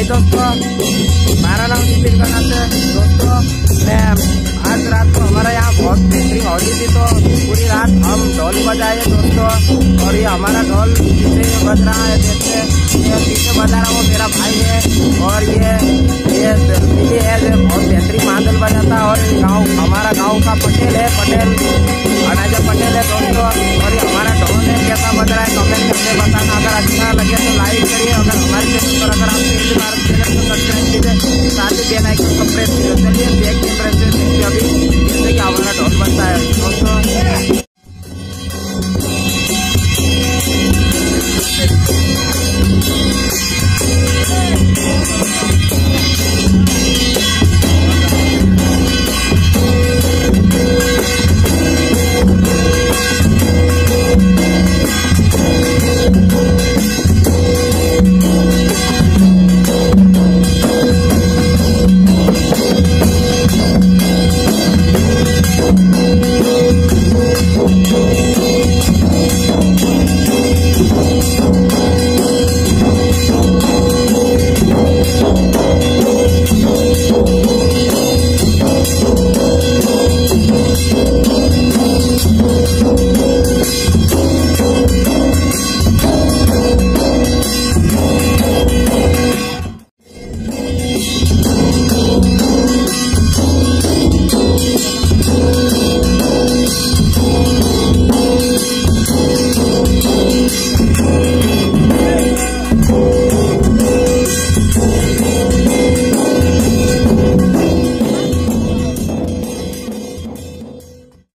दोस्तों, हमारा नाम नितिन करना है दोस्तों। आज रात को हमारा यहाँ बहुत बेहतरीन होली थी, तो पूरी रात हम ढोल बजाए दोस्तों। और ये हमारा ढोल पीछे बज रहा है, देखते ये पीछे बजा रहा वो मेरा भाई है। और ये मिली है जो बहुत बेहतरीन मादल बजाता है। और गाँव हमारा गाँव का पटेल है, अनाजा पटेल है दोस्तों। और ये हमारा ढोल है, कैसा बज रहा है कमेंट करके बताना। अगर अच्छा लगे तो लाइक करिए, अगर